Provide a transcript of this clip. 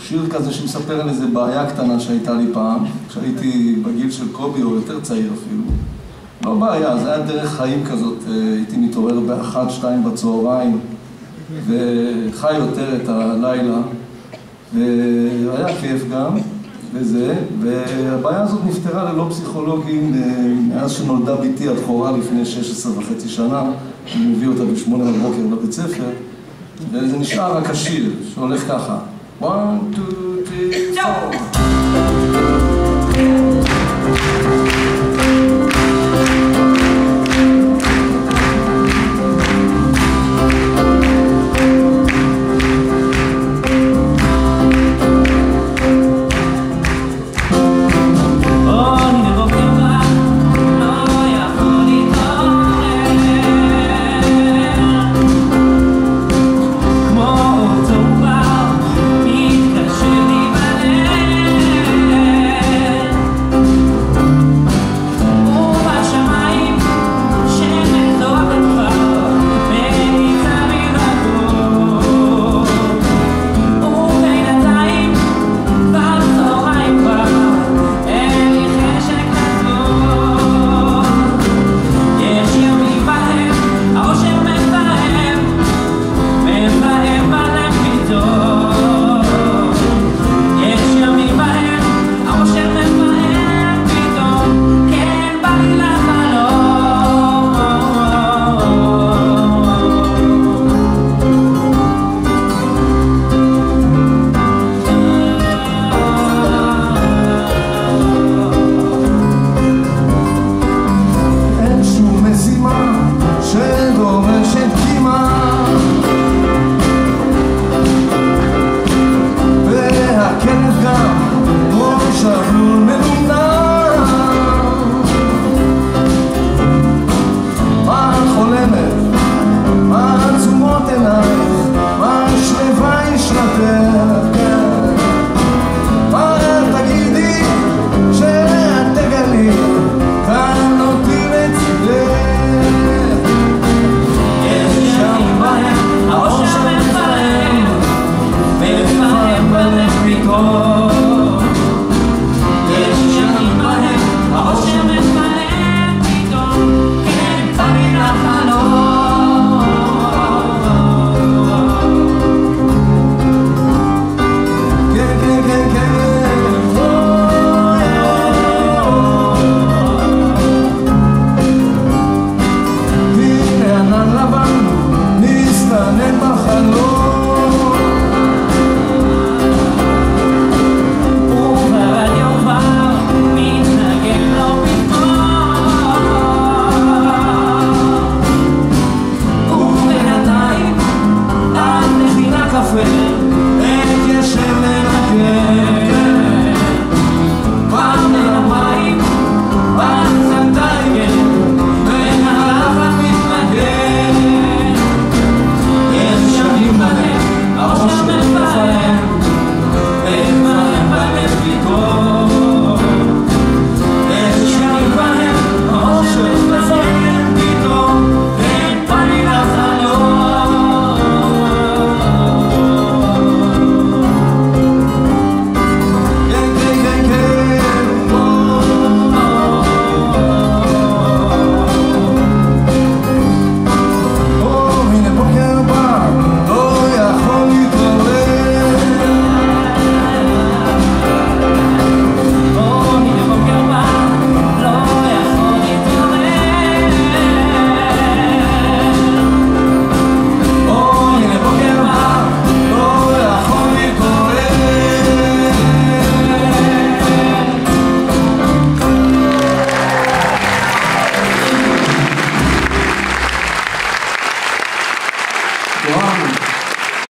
שיר כזה שמספר על איזה בעיה קטנה שהייתה לי פעם, כשהייתי בגיל של קובי או יותר צעיר אפילו. לא בעיה, זה היה דרך חיים כזאת, הייתי מתעורר באחת, שתיים בצהריים, וחי יותר את הלילה, והיה כיף גם, וזה, והבעיה הזאת נפתרה ללא פסיכולוגים, מאז שנולדה ביתי הבכורה לפני 16.5 שנה, אני מביא אותה ב8 בבוקר לבית ספר, וזה נשאר רק השיר, שהולך ככה. 1, 2, 3, 4